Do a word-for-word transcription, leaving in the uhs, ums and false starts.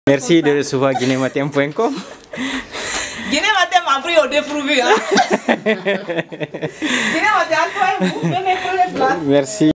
Merci de recevoir guinématin point com. Guinématin m'a pris au dépourvu. Hein? Guinématin, à toi, vous venez pour les places. Merci.